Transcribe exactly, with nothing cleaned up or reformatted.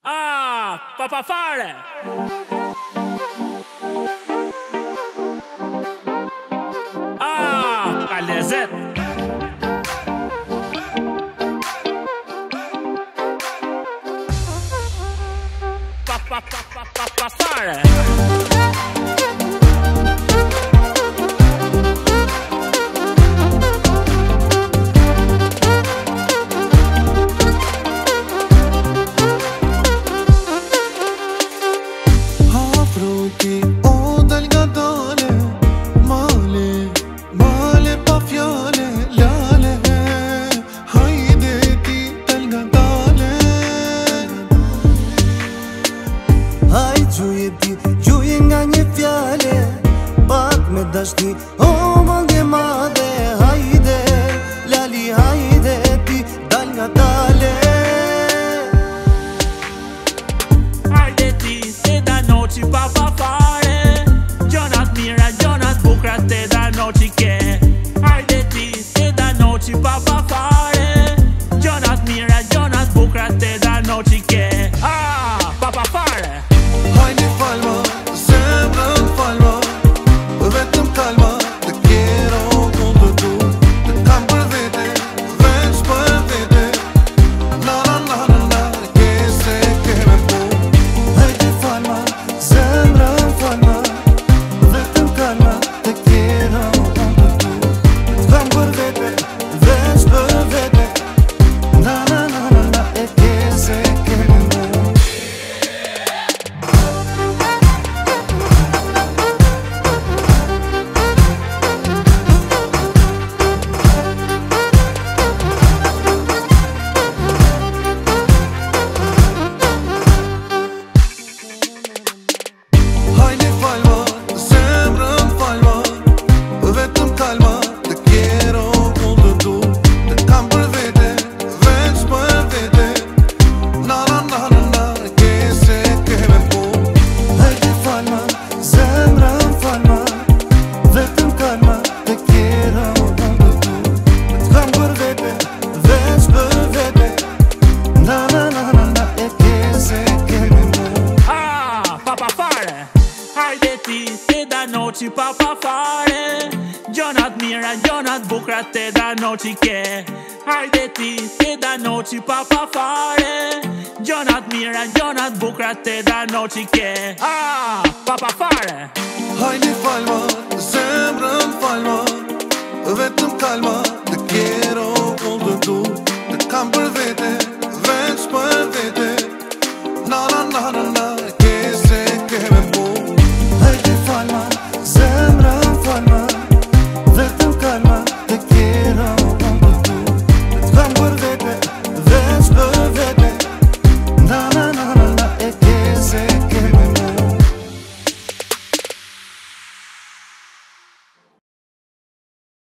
Ah, papa fare! Ah, ka lezet! Papa, papa, papa fare! O dal nga dale, male, male pa fjale, lale. Hajde ti dal nga dale. Haj gjuje ti, gjuje nga një fjale, pak me dashni, o mëndje madhe. Hajde, lali hajde ti dal nga dale. Hajde ti, te da noci papa fare, Gjonat mira, gjonat bukra te da noci ke. Hajde ti, te da noci papa fare, Gjonat mira, gjonat bukra te da noci ke. Ah, papa fare! Hajde falma, zemrën falma, vetëm kalma, të kero unë të du, të kam për vete, veç për vete. Na na na na na, ke se keme pu. Hajde falma, zemrën falma, vetëm kalma, të kero unë të du, të kam për vete, veç për vete. Na na na na na, e ke se keme mu. Hajde falma, zemrën falma, vetëm kalma, të kero unë të du, të kam për vete, veç për vete. Na na na na na, ke se keme pu. Hajde falma, zemrën falma, vetëm kalma, të kero unë të du, të kam për vete, veç për vete. Na na na na na, e ke se keme mu. Ah, papa fare! Hajde ti, te da noci papa fare, Gjonat mira, gjonat bukra te da noci ke. Hajde ti, te da noci papa fare, Gjonat mira, gjonat bukra te da noci ke. Ah, papa fare! Hajde falma, zemrën falma, vetëm kalma, të kero unë të du, të kam për vete,